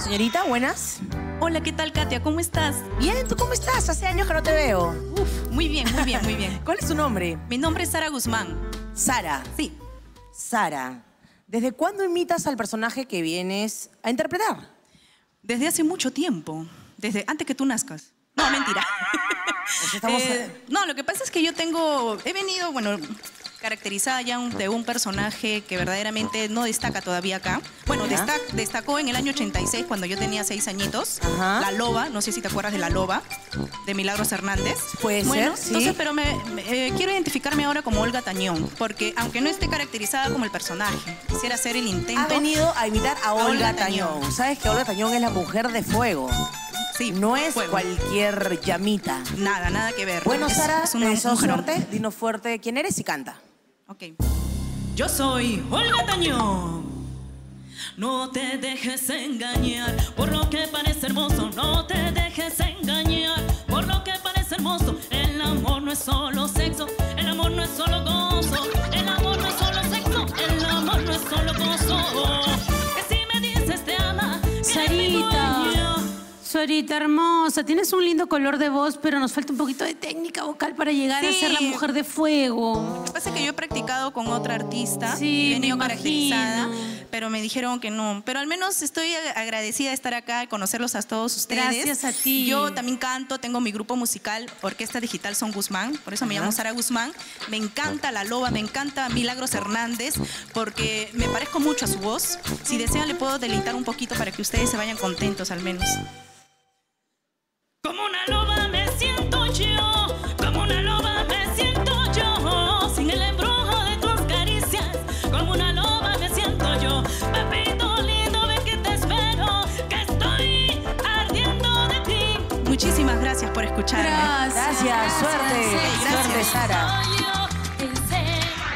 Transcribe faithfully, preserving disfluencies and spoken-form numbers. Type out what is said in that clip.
Señorita, buenas. Hola, ¿qué tal, Katia? ¿Cómo estás? Bien, ¿tú cómo estás? Hace años que no te veo. Uf, muy bien, muy bien, muy bien. ¿Cuál es tu nombre? Mi nombre es Sara Guzmán. Sara. Sí. Sara, ¿desde cuándo imitas al personaje que vienes a interpretar? Desde hace mucho tiempo. Desde antes que tú nazcas. No, mentira. Pues estamos eh, no, lo que pasa es que yo tengo... He venido, bueno, caracterizada ya un, de un personaje que verdaderamente no destaca todavía acá. Bueno, destac, destacó en el año ochenta y seis, cuando yo tenía seis añitos. Ajá. La Loba, no sé si te acuerdas de La Loba, de Milagros Hernández. Puede bueno, ser, sí. Entonces, pero me, me, eh, quiero identificarme ahora como Olga Tañón, porque aunque no esté caracterizada como el personaje, quisiera hacer el intento. Ha venido a imitar a Olga, Olga Tañón. Tañón. ¿Sabes que Olga Tañón es la mujer de fuego? Sí, no es fuego. Cualquier llamita. Nada, nada que ver. Bueno, es, Sara, es una, te deseo un suerte, dinos fuerte quién eres y canta. Ok. Yo soy Olga Tañón. No te dejes engañar por lo que parece hermoso. No te dejes engañar por lo que parece hermoso. El amor no es solo sexo. El amor no es solo gozo. El amor no es solo sexo. El amor no es solo gozo. Que si me dices te ama, Sarita, Sarita hermosa, tienes un lindo color de voz, pero nos falta un poquito de técnica vocal para llegar sí. a ser la mujer de fuego. Lo que pasa es que yo he practicado con otra artista, sí, he venido me caracterizada, imagino. pero me dijeron que no. Pero al menos estoy agradecida de estar acá y conocerlos a todos ustedes. Gracias a ti. Yo también canto, tengo mi grupo musical, Orquesta Digital Son Guzmán, por eso me llamo Sara Guzmán. Me encanta La Loba, me encanta Milagros Hernández, porque me parezco mucho a su voz. Si desean, le puedo deleitar un poquito para que ustedes se vayan contentos al menos. Como una loba me siento yo, como una loba me siento yo, sin el embrujo de tus caricias, como una loba me siento yo. Papito lindo, ven que te espero, que estoy ardiendo de ti. Muchísimas gracias por escucharme. Gracias. Gracias, suerte. Sí, gracias. Suerte, Sara.